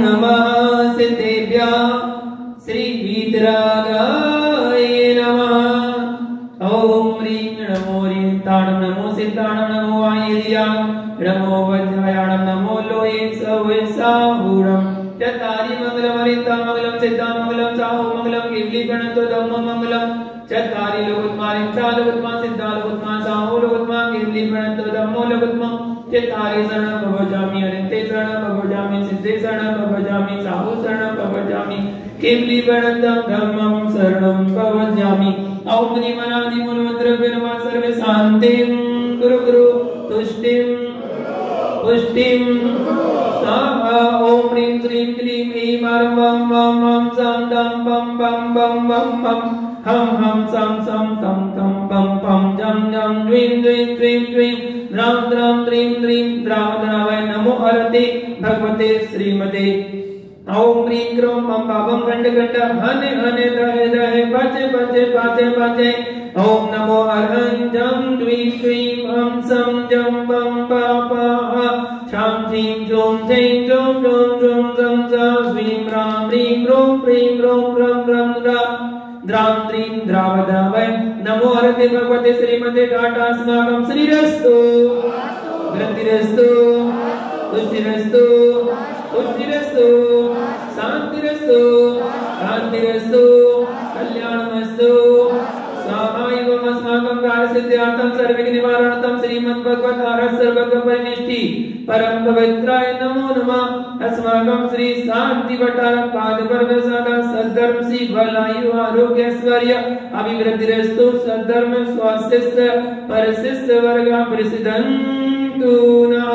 नमः सिद्धेभ्यः श्री वीतरागाय नमः। ओम ह्रीं नमो ह्रीं नमो सिद्धाणं नमो आयर्यां नमो वज्रायाणं नमो लोये सविसाहूणं चत्तारि मंगलम हरिता मंगलम सिद्धा मंगलम साहू मंगलम केवली गणतो धम्म मंगलम चत्तारि लोकोत्मा हरिता लोकोत्मा सिद्धा लोकोत्मा साहू लोकोत्मा केवली गणतो धम्मो लोकोत्मा चत्तारि शरणं भवजामि हरिते शरणं भवजामि सिद्धे शरणं भवजामि साहू शरणं भवजामि केवली गणतं धम्मं शरणं भवजामि। ओम निमनादि मनोमंत्र विनवा सर्वे शांतिं गुरु गुरु तुष्टिं पुष्टिं स्वाहा। ओम ह्रीं श्रीं क्लीं ऐं वं वं वं सं दं पं पं बं बं बं हम हम सं सं तं तं पं पं जं जं द्वीं द्वीं द्वीं द्वीं द्रां द्रां द्रीं द्रीं द्रावद्रावाय नमो हरते भगवते श्रीमते। ओम ह्रीं क्रों मं बाबं गंड गंड हने हने दहे दहे बचे बचे बाचे बाचे। ओम नमो अर्हं जं द्वीं द्वीं हम सं जं बं बा पा हा शां ह्रीं जों जैं जों जों जों जं सा स्वीं रां ह्रीं रों प्रीं रों रं रं रा द्रां द्रीं द्रावदावय नमो हरते भगवते श्रीमते टाटा अस्माकं श्रीरस्तु वृद्धिरस्तु तुष्टिरस्तु पुष्टिरस्तु शांतिरस्तु शांतिरस्तु कल्याणमस्तु स्वाहा। एवं अस्माकं कार्यसिद्ध्यर्थं सर्वविघ्न निवारणार्थं श्रीमद्भगवद्गीता सर्वज्ञपरिनिष्ठि परम पवित्राय नमो नमः। अस्माकं श्री शांति भट्टारक पादपर्व सदा सद्धर्म सी भलायु आरोग्य ऐश्वर्य अभिवृद्धिरस्तु सद्धर्म स्वास्थ्य परसिद्ध वर्गा प्रसिद्धन्तु नः।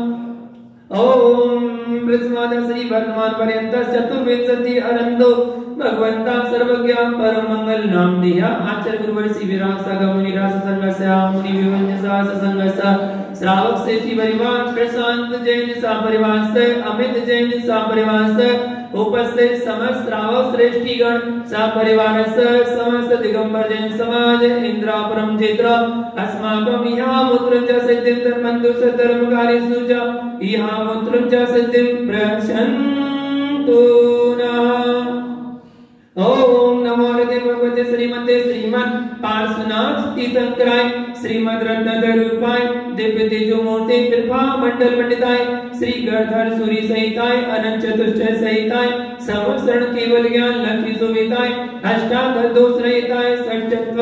ओम बृहस्पति श्री वर्तमान पर्यंत चतुर्विंशति अनंतो भगवंता सर्वज्ञ परम मंगल नाम दिया आचार्य गुरुवर श्री विराट सागा मुनि रास संगस्य मुनि विवंज सास संगस्य श्रावक से श्री परिवार प्रशांत जैन सा परिवार से अमित जैन सा परिवार से उपस्थित समस्त श्रावक श्रेष्ठी गण सा परिवार से समस्त दिगंबर जैन समाज इंद्रापुरम क्षेत्र अस्माकं यहाँ मुत्रं च सिद्धिं धर्मन्तु सधर्मकार्येषु च यहाँ मुत्रं च सिद्धिं प्रयच्छन्तु नः। ओम नमो हरते भगवते श्रीमते श्रीमद पार्श्वनाथ तीर्थंकराय श्रीमद रत्नधरूपाय दिव्य तेजो मूर्ति कृपा मंडल मंडिताय श्री गणधर सूरी सहिताय अनंत चतुष्टय सहिताय समस्त केवल ज्ञान लक्ष्मी सुविताय अष्टादश दोष रहिताय षट्